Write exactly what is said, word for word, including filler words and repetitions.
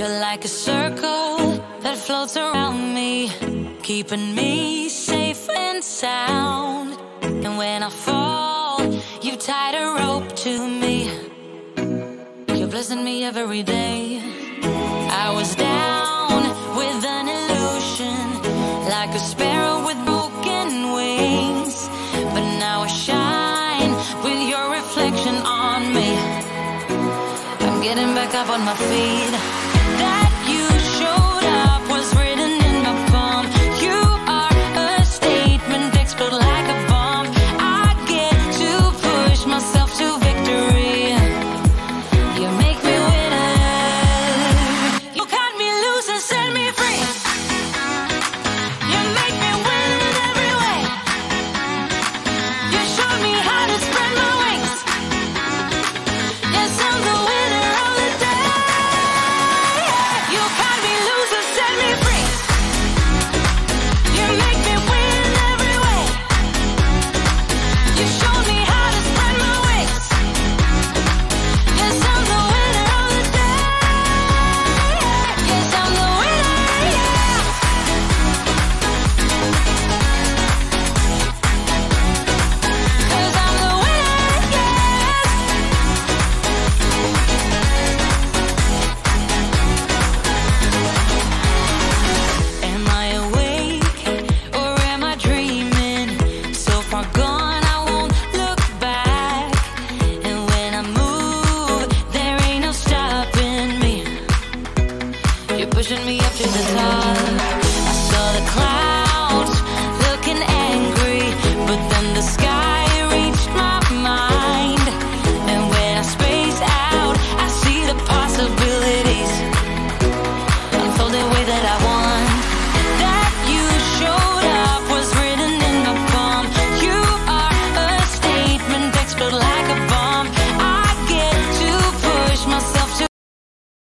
You're like a circle that floats around me, keeping me safe and sound. And when I fall, you tied a rope to me. You're blessing me every day. I was down with an illusion, like a sparrow with broken wings, but now I shine with your reflection on me. I'm getting back up on my feet. That you showed up was written in my palm. You are a statement, explode like a bomb. I get to push myself to victory. You make me winner. You cut me loose and set me free. You make me win in every way. You showed me how to spread my wings. Yes, I'm the winner of the day. You cut me loose and set me free. You make me win in every way. You showed me how to spread my wings. Yes, I'm the winner of the day. Yes, I'm the winner, yeah. 'Cause I'm the winner, yes. Am I awake or am I dreaming? So far gone, I won't look back. And when I move, there ain't no stopping me. You're pushing me